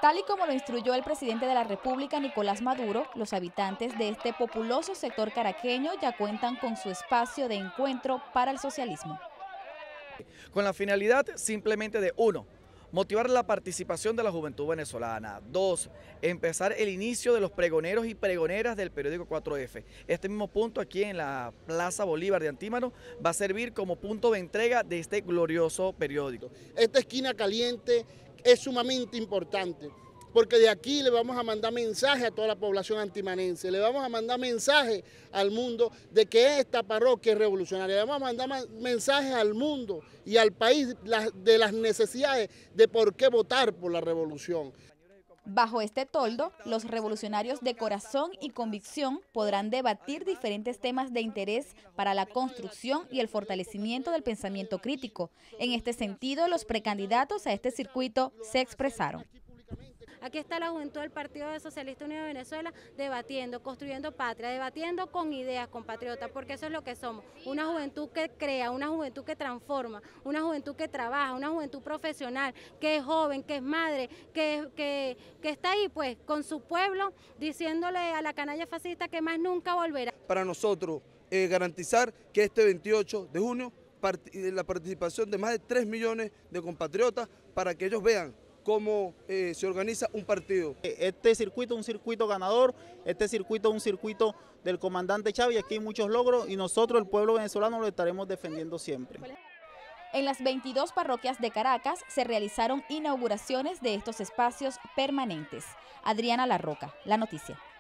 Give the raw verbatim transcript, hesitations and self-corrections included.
Tal y como lo instruyó el presidente de la República, Nicolás Maduro, los habitantes de este populoso sector caraqueño ya cuentan con su espacio de encuentro para el socialismo. Con la finalidad simplemente de uno, motivar la participación de la juventud venezolana. Dos, empezar el inicio de los pregoneros y pregoneras del periódico cuatro efe. Este mismo punto aquí en la Plaza Bolívar de Antímano va a servir como punto de entrega de este glorioso periódico. Esta esquina caliente es sumamente importante, porque de aquí le vamos a mandar mensaje a toda la población antimanense, le vamos a mandar mensaje al mundo de que esta parroquia es revolucionaria, le vamos a mandar mensajes al mundo y al país de las necesidades de por qué votar por la revolución. Bajo este toldo, los revolucionarios de corazón y convicción podrán debatir diferentes temas de interés para la construcción y el fortalecimiento del pensamiento crítico. En este sentido, los precandidatos a este circuito se expresaron. Aquí está la juventud del Partido Socialista Unido de Venezuela debatiendo, construyendo patria, debatiendo con ideas, compatriotas, porque eso es lo que somos, una juventud que crea, una juventud que transforma, una juventud que trabaja, una juventud profesional, que es joven, que es madre, que, que, que está ahí pues con su pueblo diciéndole a la canalla fascista que más nunca volverá. Para nosotros eh, garantizar que este veintiocho de junio part la participación de más de tres millones de compatriotas para que ellos vean cómo eh, se organiza un partido. Este circuito es un circuito ganador, este circuito es un circuito del comandante Chávez, y aquí hay muchos logros y nosotros, el pueblo venezolano, lo estaremos defendiendo siempre. En las veintidós parroquias de Caracas se realizaron inauguraciones de estos espacios permanentes. Adriana Larroca, La Noticia.